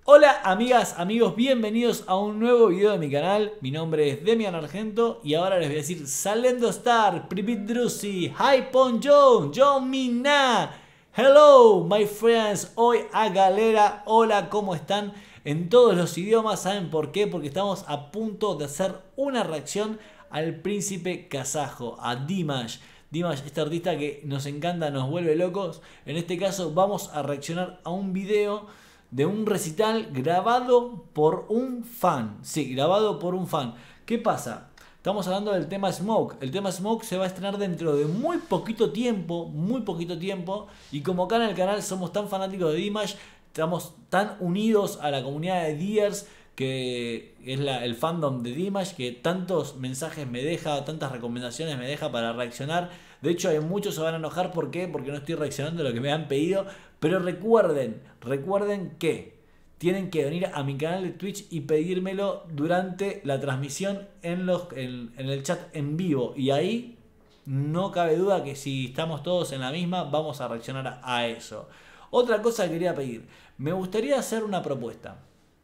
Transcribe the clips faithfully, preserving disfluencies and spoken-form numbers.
Hola amigas, amigos, bienvenidos a un nuevo video de mi canal. Mi nombre es Demian Argento y ahora les voy a decir Salendo Star, Privit Drusi, Hi Pon John, John Minna. Hello my friends, hoy a galera, hola, ¿cómo están? En todos los idiomas, ¿saben por qué? Porque estamos a punto de hacer una reacción al príncipe kazajo, a Dimash. Dimash, este artista que nos encanta, nos vuelve locos. En este caso vamos a reaccionar a un video de un recital grabado por un fan. Sí, grabado por un fan. ¿Qué pasa? Estamos hablando del tema Smoke. El tema Smoke se va a estrenar dentro de muy poquito tiempo, muy poquito tiempo. Y como acá en el canal somos tan fanáticos de Dimash, estamos tan unidos a la comunidad de Deers, que es la, el fandom de Dimash, que tantos mensajes me deja, tantas recomendaciones me deja para reaccionar. De hecho, hay muchos se van a enojar. ¿Por qué? Porque no estoy reaccionando a lo que me han pedido. Pero recuerden, recuerden que tienen que venir a mi canal de Twitch y pedírmelo durante la transmisión en, los, en, en el chat en vivo. Y ahí no cabe duda que si estamos todos en la misma, vamos a reaccionar a eso. Otra cosa que quería pedir. Me gustaría hacer una propuesta.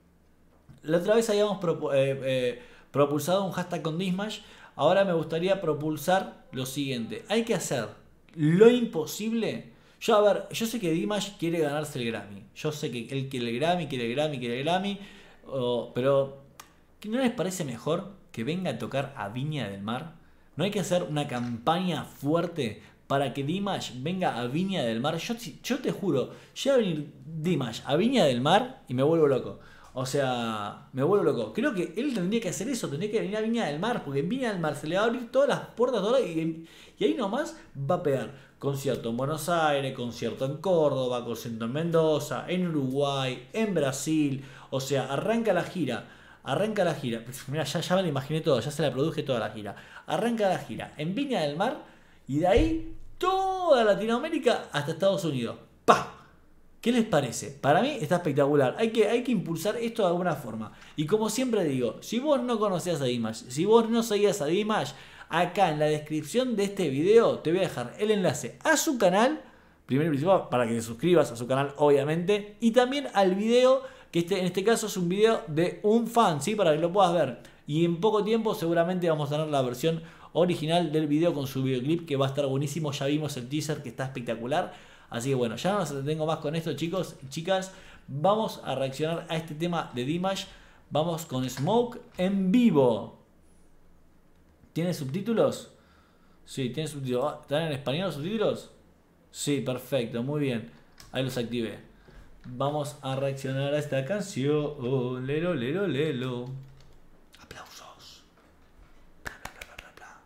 La otra vez habíamos propu eh, eh, propulsado un hashtag con Dismash. Ahora me gustaría propulsar lo siguiente. Hay que hacer lo imposible. Yo, a ver, yo sé que Dimash quiere ganarse el Grammy. Yo sé que él quiere el Grammy, quiere el Grammy, quiere el Grammy. Oh, pero, ¿no les parece mejor que venga a tocar a Viña del Mar? ¿No hay que hacer una campaña fuerte para que Dimash venga a Viña del Mar? Yo, yo te juro, llega a venir Dimash a Viña del Mar y me vuelvo loco. O sea, me vuelvo loco. Creo que él tendría que hacer eso, tendría que venir a Viña del Mar, porque en Viña del Mar se le va a abrir todas las puertas todas, y, y ahí nomás va a pegar concierto en Buenos Aires, concierto en Córdoba, concierto en Mendoza, en Uruguay, en Brasil. O sea, arranca la gira, arranca la gira. Mira, ya, ya me la imaginé todo, ya se la produje toda la gira. Arranca la gira en Viña del Mar y de ahí toda Latinoamérica hasta Estados Unidos. ¡Pah! ¿Qué les parece? Para mí está espectacular. Hay que, hay que impulsar esto de alguna forma. Y como siempre digo, si vos no conocías a Dimash, si vos no seguías a Dimash, acá en la descripción de este video te voy a dejar el enlace a su canal, primero y principal, para que te suscribas a su canal, obviamente, y también al video, que este, en este caso es un video de un fan, ¿sí? Para que lo puedas ver. Y en poco tiempo seguramente vamos a tener la versión original del video con su videoclip, que va a estar buenísimo. Ya vimos el teaser, que está espectacular. Así que bueno, ya no nos detengo más con esto, chicos y chicas. Vamos a reaccionar a este tema de Dimash. Vamos con Smoke en vivo. ¿Tiene subtítulos? Sí, tiene subtítulos. ¿Están en español los subtítulos? Sí, perfecto, muy bien. Ahí los activé. Vamos a reaccionar a esta canción. Lelo, lelo, lelo. Aplausos. Bla, bla, bla, bla, bla.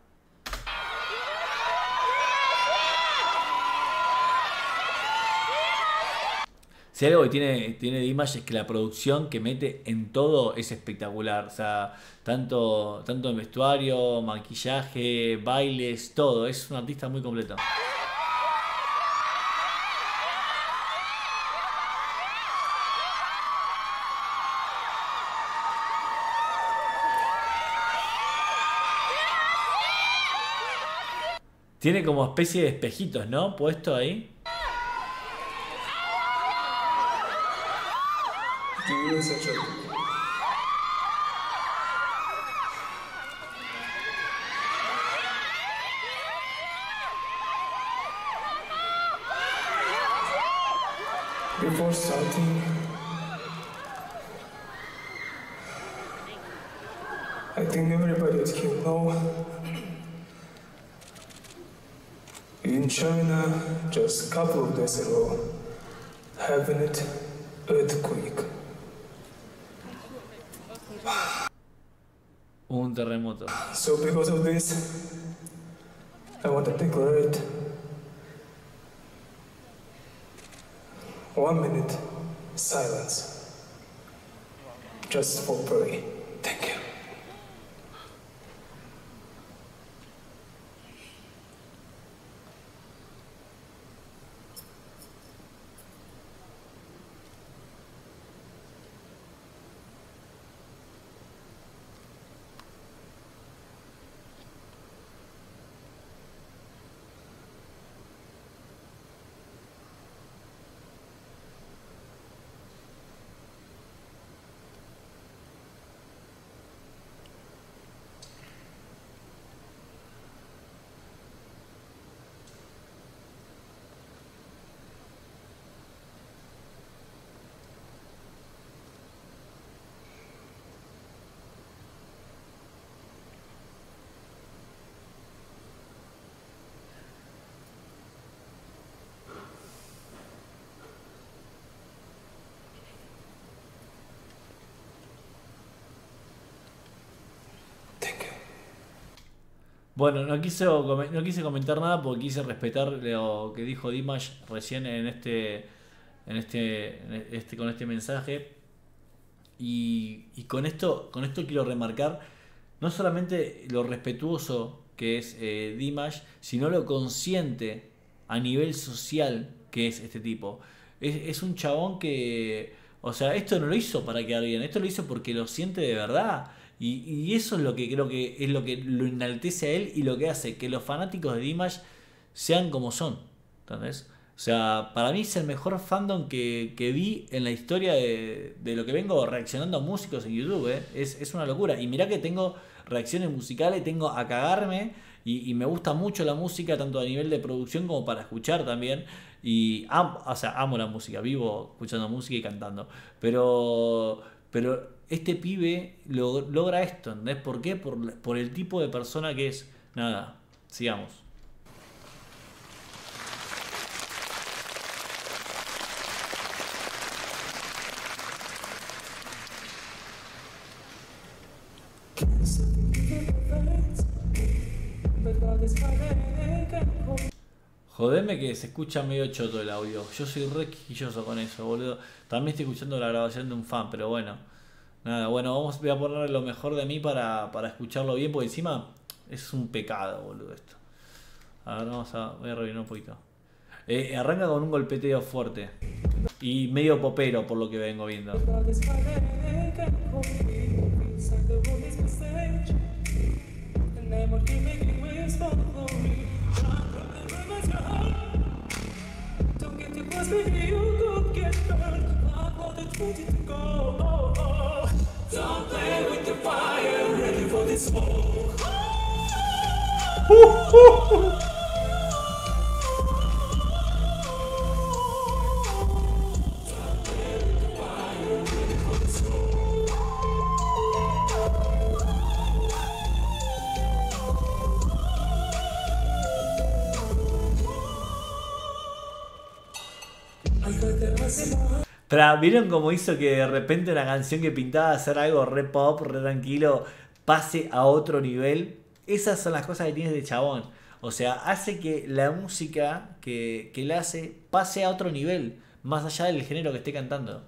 Si algo que tiene, tiene Dimash es que la producción que mete en todo es espectacular. O sea, tanto, tanto en vestuario, maquillaje, bailes, todo. Es un artista muy completo. Tiene como especie de espejitos, ¿no? Puesto ahí. Before starting, I think everybody can know, in China, just a couple of days ago, happened an earthquake. Un terremoto. So because of this, I want to declare it. One minute silence, just for prayer. Thank you. Bueno, no quise, no quise comentar nada porque quise respetar lo que dijo Dimash recién en este, en este, en este, con este mensaje. Y, y con esto, con esto quiero remarcar no solamente lo respetuoso que es eh, Dimash, sino lo consciente a nivel social que es este tipo. Es, es un chabón que, o sea, esto no lo hizo para quedar bien, esto lo hizo porque lo siente de verdad. Y, y eso es lo que creo que es lo que lo enaltece a él y lo que hace que los fanáticos de Dimash sean como son. ¿Entendés? O sea, para mí es el mejor fandom que, que vi en la historia de, de lo que vengo reaccionando a músicos en YouTube. ¿eh? Es, es una locura. Y mirá que tengo reacciones musicales, tengo a cagarme. Y, y me gusta mucho la música, tanto a nivel de producción como para escuchar también. Y am, o sea, amo la música, vivo escuchando música y cantando. Pero, pero este pibe lo, logra esto, ¿entendés? ¿Por qué? Por, por el tipo de persona que es. Nada, sigamos. Jodeme que se escucha medio choto el audio. Yo soy re quisquilloso con eso, boludo. También estoy escuchando la grabación de un fan, pero bueno. Nada, bueno, vamos, voy a poner lo mejor de mí para, para escucharlo bien, porque encima es un pecado, boludo, esto. A ver, vamos a, voy a revinar un poquito. Eh, arranca con un golpeteo fuerte. Y medio popero, por lo que vengo viendo. Pero, ¿vieron cómo hizo que de repente una canción que pintaba hacer algo re pop, re tranquilo, pase a otro nivel? Esas son las cosas que tiene este chabón. O sea, hace que la música que, que él hace pase a otro nivel, más allá del género que esté cantando.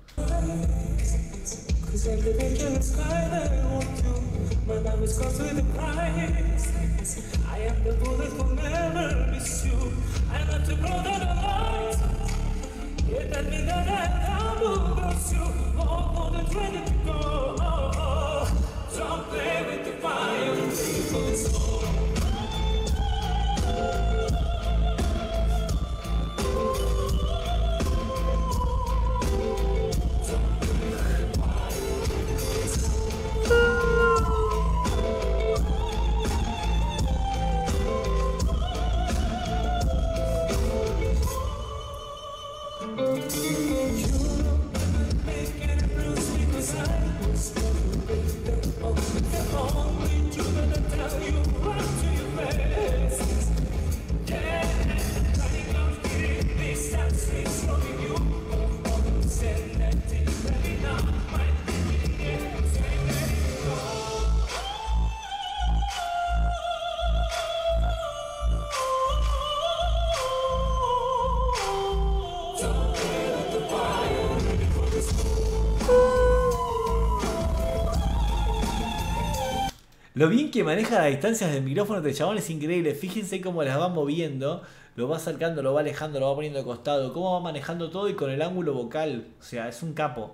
Lo bien que maneja las distancias del micrófono este chabón es increíble. Fíjense cómo las va moviendo. Lo va acercando, lo va alejando, lo va poniendo de costado. Cómo va manejando todo y con el ángulo vocal. O sea, es un capo.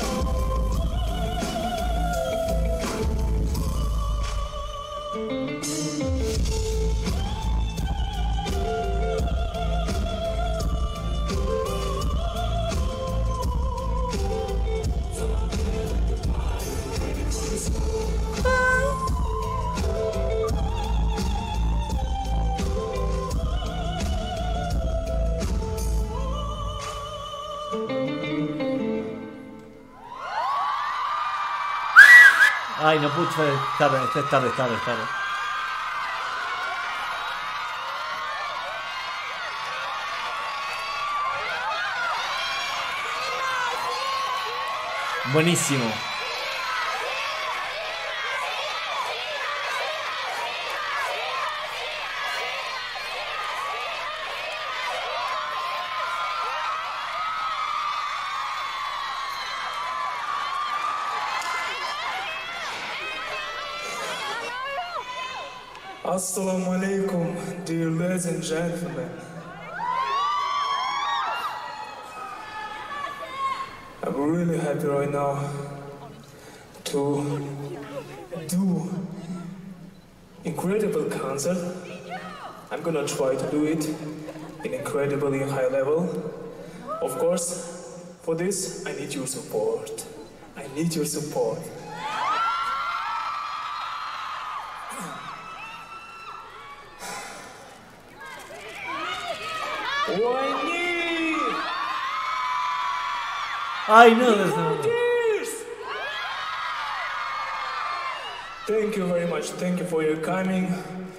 Ay, no pude, es tarde, es tarde, es tarde, es tarde. Buenísimo. Assalamu alaikum, dear ladies and gentlemen. I'm really happy right now to do incredible concert. I'm gonna try to do it in incredibly high level. Of course, for this I need your support. I need your support. Ay, no, no, no. Thank you very much. Thank you for your coming.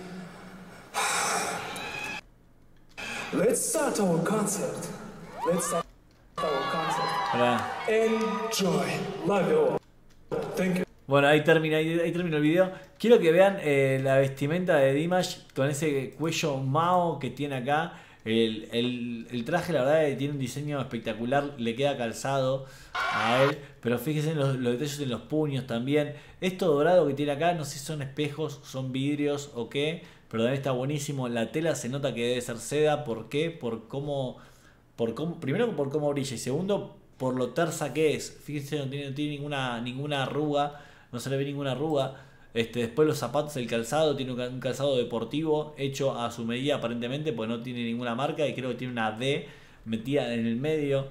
Let's start our concert. Let's start our concert. Hola. Enjoy. Love you all. Thank you. Bueno, ahí termina, ahí, ahí termina el video. Quiero que vean eh, la vestimenta de Dimash con ese cuello Mao que tiene acá. El, el, el traje, la verdad, tiene un diseño espectacular, le queda calzado a él, pero fíjense en los, los detalles en los puños también. Esto dorado que tiene acá, no sé si son espejos, son vidrios o qué, pero también está buenísimo. La tela se nota que debe ser seda. ¿Por qué? Por cómo, por cómo, primero por cómo brilla y segundo por lo tersa que es. Fíjense, no tiene, no tiene ninguna, ninguna arruga, no se le ve ninguna arruga. Este, después los zapatos, el calzado, tiene un calzado deportivo hecho a su medida aparentemente, porque no tiene ninguna marca y creo que tiene una D metida en el medio.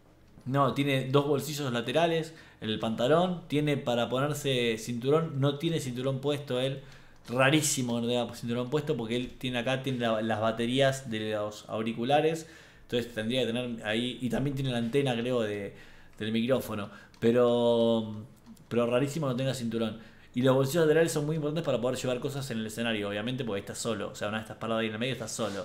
No, tiene dos bolsillos laterales en el pantalón, tiene para ponerse cinturón, no tiene cinturón puesto él. Rarísimo que no tenga cinturón puesto porque él tiene acá tiene la, las baterías de los auriculares, entonces tendría que tener ahí, y también tiene la antena creo de, del micrófono, pero, pero rarísimo que no tenga cinturón. Y los bolsillos laterales son muy importantes para poder llevar cosas en el escenario, obviamente, porque estás solo. O sea, una vez estás parado ahí en el medio, estás solo.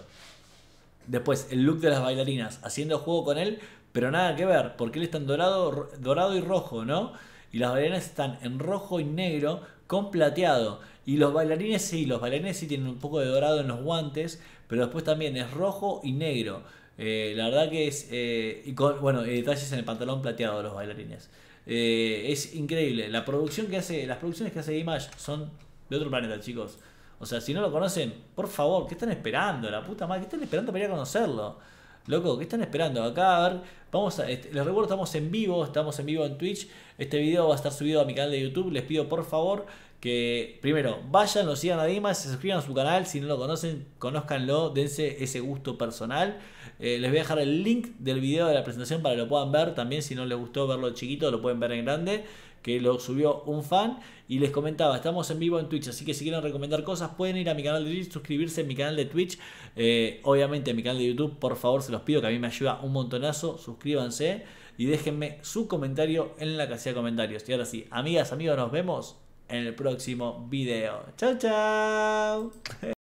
Después, el look de las bailarinas, haciendo juego con él, pero nada que ver, porque él está en dorado, dorado y rojo, ¿no? Y las bailarinas están en rojo y negro con plateado. Y los bailarines sí, los bailarines sí tienen un poco de dorado en los guantes, pero después también es rojo y negro. Eh, la verdad que es... Eh, y con, bueno, detalles en el pantalón plateado de los bailarines. Eh, es increíble. La producción que hace, las producciones que hace Dimash son de otro planeta, chicos. O sea, si no lo conocen, por favor, ¿qué están esperando? La puta madre, ¿qué están esperando para ir a conocerlo? Loco, ¿qué están esperando? Acá, a ver, vamos a... Este, les recuerdo, estamos en vivo, estamos en vivo en Twitch. Este video va a estar subido a mi canal de YouTube. Les pido, por favor, que primero vayan, lo sigan a Dimash, se suscriban a su canal. Si no lo conocen, conózcanlo, dense ese gusto personal. Eh, les voy a dejar el link del video de la presentación para que lo puedan ver. También si no les gustó verlo chiquito, lo pueden ver en grande, que lo subió un fan. Y les comentaba, estamos en vivo en Twitch, así que si quieren recomendar cosas pueden ir a mi canal de Twitch, suscribirse en mi canal de Twitch, eh, obviamente en mi canal de YouTube, por favor se los pido, que a mí me ayuda un montonazo. Suscríbanse y déjenme su comentario en la casilla de comentarios. Y ahora sí, amigas, amigos, nos vemos en el próximo video. Chao, chao.